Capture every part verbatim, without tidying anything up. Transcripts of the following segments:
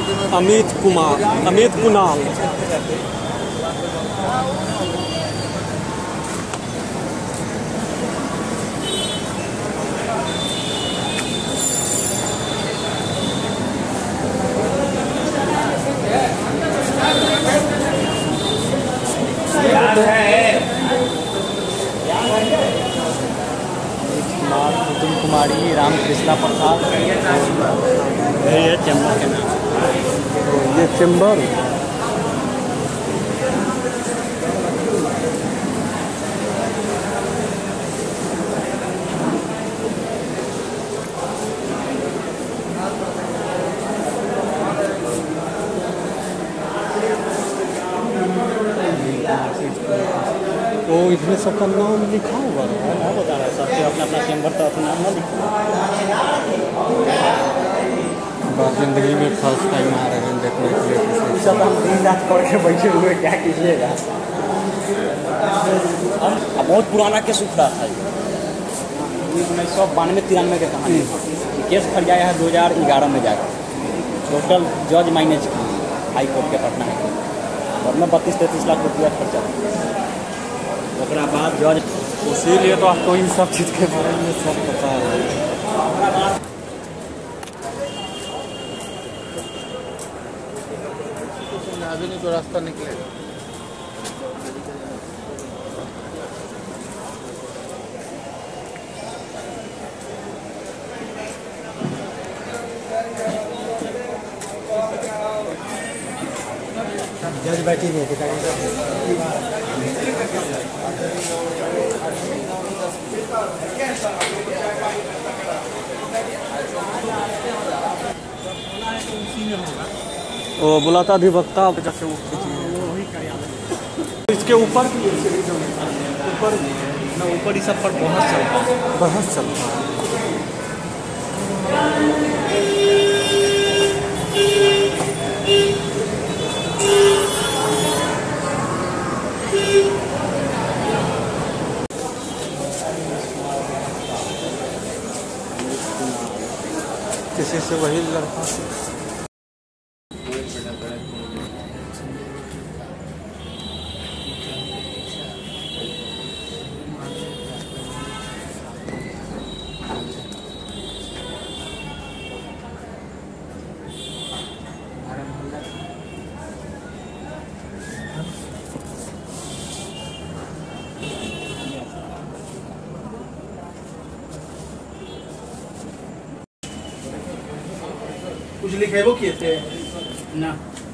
अमित कुमार, अमित कुणाल। कुतुम कुमारी, रामकृष्णा प्रसाद, ये चैम्बर के नाम। ये चैम्बर तो इसमें सबका नाम लिखा हुआ है। मैं बता रहा सबसे अपना अपना चैम्बर तो अपना नाम लिखा। बात जिंदगी में फर्स्ट टाइम आ रहे हैं देखने के लिए। सब हम दिन रात पढ़ के बैठे हुए क्या कीजिएगा। बहुत पुराना केस उठ रहा था, उन्नीस सौ बानवे तिरानवे के कहानी। केस फट गया है दो हजार ग्यारह में जाकर। टोटल जज माइनेज की हाई कोर्ट के पटना है और में बत्तीस तैंतीस लाख रुपया खर्चा। उसके बाद जज, इसीलिए तो आपको इन सब चीज़ के बारे में सब पता है। अभी नहीं तो रास्ता निकलेगा। जज बैठी नहीं है। वो बुलाता अधिवक्ता जैसे वो इसके ऊपर ऊपर ना ऊपर ही सब पर बहस चलता है। बहस चलता है। किसी से वही लड़का कुछ लिखे वो किए थे ना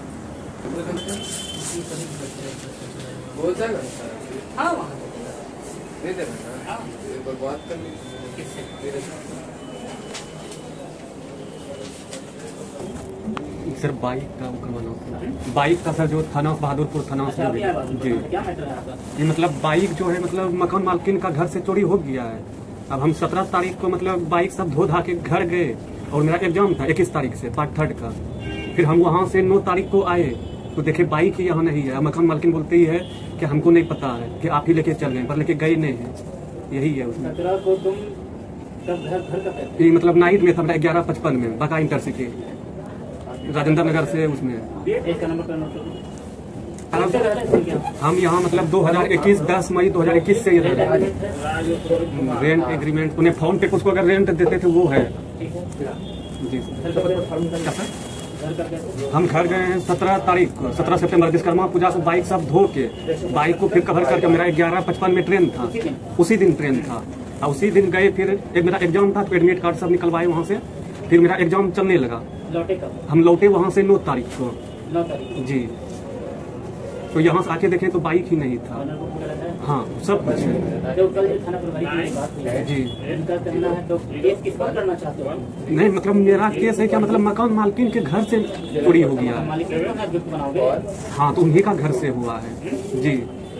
बोल जाएगा। हाँ दे देना एक बार बात कर ली। सर बाइक का वो करवाना होता, बाइक का सर जो थाना बहादुरपुर थाना से जी क्या मैटर है आपका? ये मतलब बाइक जो है मतलब मकान मालकिन का घर से चोरी हो गया है। अब हम सत्रह तारीख को मतलब बाइक सब धो धा के घर गए और मेरा एग्जाम था इक्कीस तारीख से पार्ट थर्ड का। फिर हम वहाँ से नौ तारीख को आए तो देखे बाइक ही यहाँ नहीं है। मकान मालकिन बोलते ही है कि हमको नहीं पता है कि आप ही लेके चल गए, पर लेके गए नहीं है। यही है उसमें। सत्रह को तुम कब घर घर कब? ये मतलब नाइट में था मेरा ग्यारह पचपन में बाका इंटरसिटी राजेंद्र नगर से उसमें। इसका नंबर का नोट करो। हम यहाँ मतलब दो हजार इक्कीस दस मई दो हजार इक्कीस से ये रेंट एग्रीमेंट उन्हें फोन पे उसको अगर रेंट देते थे वो है जी सर। हम घर गए हैं सत्रह तारीख को, सत्रह सितंबर विश्वकर्मा पूजा से बाइक सब धो के बाइक को फिर कवर करके मेरा ग्यारह पचपन में ट्रेन था, उसी दिन ट्रेन था और उसी दिन गए। फिर एक मेरा एग्जाम था तो एडमिट कार्ड सब निकलवाए वहाँ से। फिर मेरा एग्जाम चलने लगा। लौटे कब? हम लौटे वहाँ से नौ तारीख को नौ तारीख जी। तो यहाँ से आके देखें तो बाइक ही नहीं था। हाँ सब कुछ जी। इनका कहना है तो केस किस पर करना चाहते हो? नहीं मतलब मेरा केस है क्या मतलब मकान मालकिन के घर से चोरी हो गया है। मालिक बनाओगे? हाँ तो उन्हीं का घर से हुआ है जी।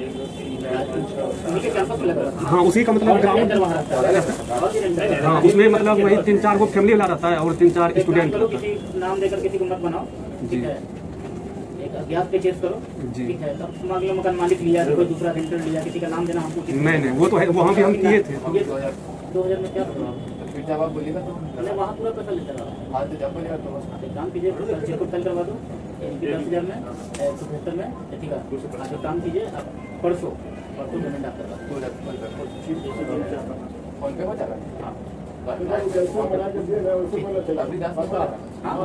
हाँ उसी का मतलब ग्राउंड। हाँ उसमें मतलब वही तीन चार गो फैमिली वाला रहता है और तीन चार स्टूडेंट। नाम देकर किसी को मत बनाओ जी। अज्ञात पे केस करो जी। ठीक है। तब तुम अगले मकान मालिक लिया, कोई दूसरा रेंटर लिया, किसी का नाम देना हमको। नहीं नहीं वो तो है, वहाँ भी हम किए थे। दो हजार में क्या जवाब बोलिएगा तो मैंने वहाँ पूरा पैसा लेता रहा। हाँ तो जब बोलिएगा तो आप एक काम कीजिए, चेकअप फाइल करवा दो इनकी दस हज़ार में एक सौ पचहत्तर में, ठीक है। आप एक काम कीजिए, आप परसों परसों पेमेंट आप करवा दो। फोन पे हो जाएगा। हाँ अभी दस में हो जाएगा। हाँ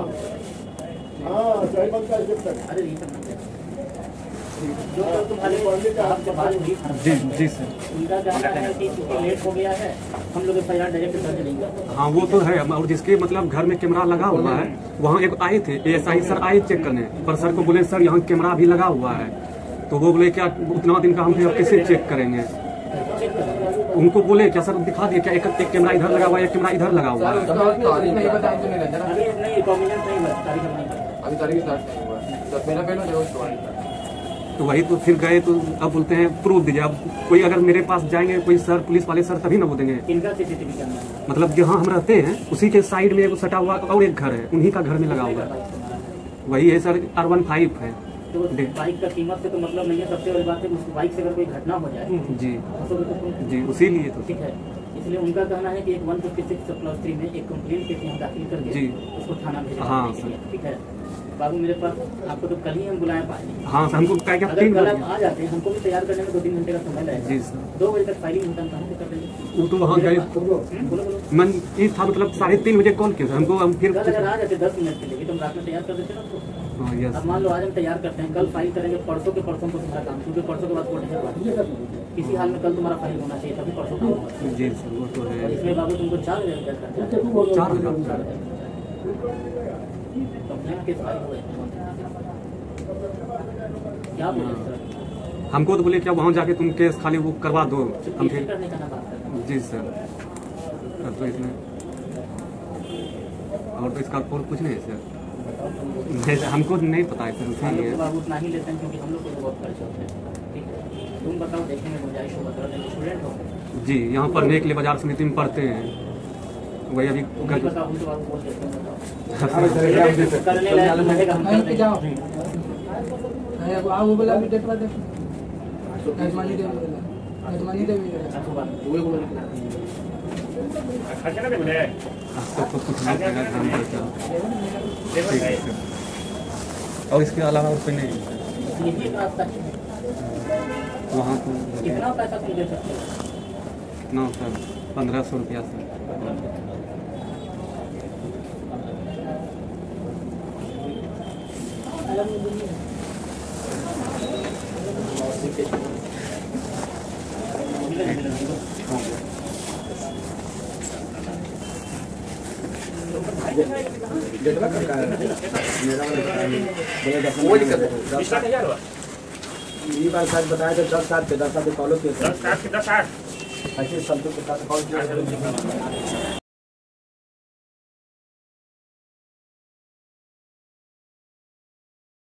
अरे नहीं करना जो तो तुम्हारे आपसे बात हुई जी जी सर। उनका कहना है कि चूंकि लेट हो गया है हम लोग एफ आई आर डायरेक्ट कर देंगे। हाँ वो तो है, और जिसके मतलब घर में कैमरा लगा हुआ है वहाँ एक आए थे एस आई सर आए चेक करने, पर सर को बोले सर यहाँ कैमरा भी लगा हुआ है, तो वो बोले क्या उतना दिन का हम फिर कैसे चेक करेंगे। उनको बोले क्या सर दिखा दिए क्या एक एक कैमरा इधर लगा हुआ है एक कैमरा इधर लगा हुआ है। तारीख नहीं बताया तो नहीं लगा। अभी नहीं कॉम्बिनेंट नहीं हुआ, तारीख नहीं हुआ। अभी तारीख स्टार्ट नहीं हुआ तो मेरा पहले जो स्टोरी तो वही तो फिर गए तो अब बोलते हैं प्रूफ दीजिए। अब कोई अगर मेरे पास जाएंगे कोई सर पुलिस वाले सर तभी ना बोलेंगे। इनका सीसीटीवी कैमरा है। मतलब जहाँ हम रहते हैं उसी के साइड में एक सटा हुआ और एक घर है, उन्हीं का घर में लगा हुआ है। वही है सर आर वन फाइव है। तो उस बाइक का कीमत से तो मतलब नहीं है। सबसे बड़ी बात है उस बाइक से अगर कोई घटना हो जाए जी तो जी उसीलिए तो ठीक है। इसलिए उनका कहना है कि एक one fifty six plus three में एक कंप्लेंट केस यहाँ दाखिल करके जी। उसको थाना भेजा हाँ, जाने के लिए, ठीक है। बाबू मेरे पास आपको तो कल ही हम बुलाए पाए। हाँ सर हमको क्या क्या अगर तीन कल बजे आप आ जाते हैं हमको भी तैयार करने में दो तीन घंटे का समय लगेगा। जी सर। दो बजे तक फाइलिंग होता है कहाँ से कर देंगे। वो तो वहाँ गए हम्म, बोलो बोलो। मन ये था मतलब साढ़े तीन बजे कॉल किया था हमको, हम फिर कल अगर आ जाते दस मिनट के लिए तो हम रात में तैयार कर देते ना उसको। हाँ यस अब मान लो आज हम तैयार करते हैं, कल फाइल करेंगे, परसों के परसों को तुम्हारा काम, क्योंकि परसों के बाद कोर्ट है। किसी हाल में कल तुम्हारा फाइल होना चाहिए तभी परसों काम होगा। जी सर वो तो और है। इसमें बाबू तुमको चार हजार रुपया खर्चा है। चार हजार कंप्लेंट केस फाइल हुए क्या बोले सर? हमको तो बोले क्या वहाँ जाके तुम केस खाली वो करवा दो हम केस फिर। करने का ना बात करना। जी सर। अब तो इसमें और तो इसका और कुछ नहीं है सर। जैसे हमको नहीं पता है सर हम लोग इसीलिए। तो बाबू उतना ही लेते हैं क्योंकि हम लोग को तो बहुत खर्च होते हैं, ठीक है। तुम बताओ देखने में गुंजाइश हो, बता देंगे स्टूडेंट हो। जी यहाँ पढ़ने के लिए बाजार समिति में पढ़ते हैं। वही अभी तुम भी बताओ, हम तो बाबू बोल देते हैं, बताओ। हाँ सर करने लायक रहेगा हम कर देंगे। आओ बोला भी डेट दे मेजबानी दे मेजबानी दे अच्छा तो बात आपको तो कुछ नहीं पड़ेगा ध्यान देगा। ठीक है सर। और इसके अलावा और कोई नहीं है सर। यही एक रास्ता है। वहाँ तो कितना पैसा तुम दे सकते हो? ना सर पंद्रह सौ रुपया सर। वो दिक्कत है। ये बात शायद बताया था दस सात पे दस सात पे फॉलो किया था दस आठ के दस आठ ऐसे शब्दों के साथ कॉल किया